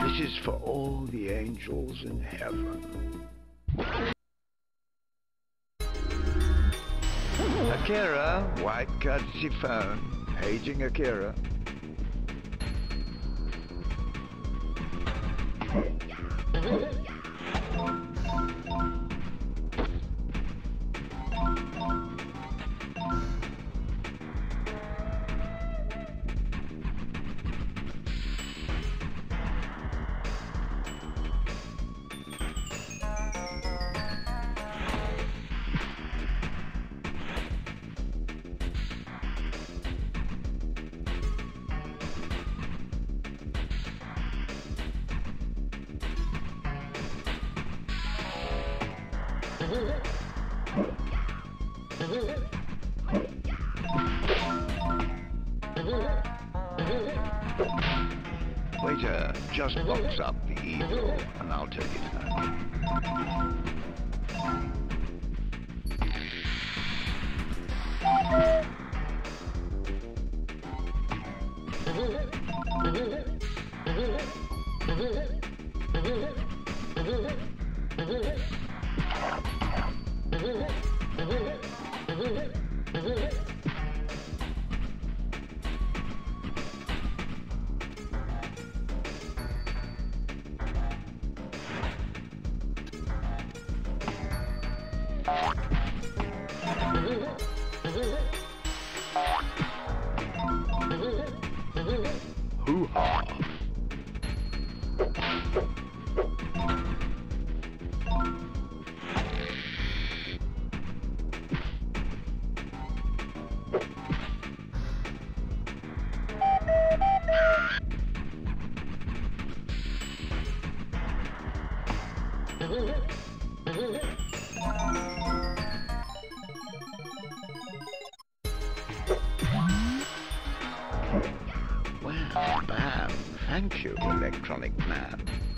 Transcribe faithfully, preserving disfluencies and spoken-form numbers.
This is for all the angels in heaven. Akira, white courtesy phone. Paging Akira. Waiter, just box up the evil, and I'll take it home. Hoo-ha! Well, bam. Thank you, electronic man.